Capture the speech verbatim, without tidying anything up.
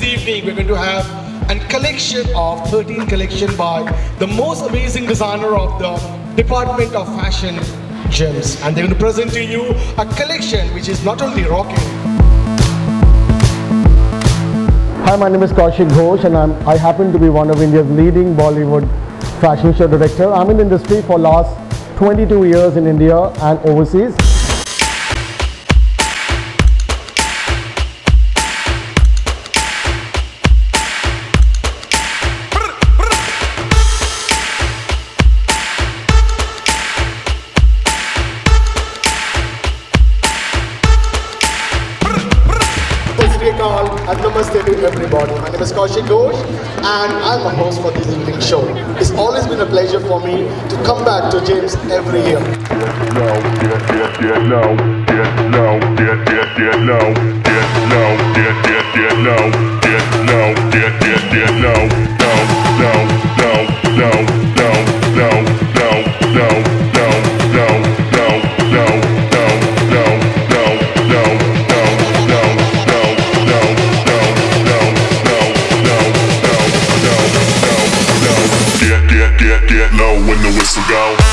evening we're going to have a collection of thirteen collection by the most amazing designer of the Department of Fashion, Gems, and they're going to present to you a collection which is not only rocking. Hi, my name is Kaushik Ghosh and I'm, I happen to be one of India's leading Bollywood fashion show director. I'm in the industry for last twenty-two years in India and overseas. And namaste to everybody. My name is Kaushik Ghosh and I'm the host for this evening show. It's always been a pleasure for me to come back to Gems every year. No, yeah, yeah, yeah, no, yeah, no, yeah, yeah, yeah, no, yeah, no, yeah, yeah, yeah, no, yeah, no, yeah, yeah, yeah, no, no, no, no, no, no, no, no, no, no, no, no, no, no, no, no, get, get, get low when the whistle go.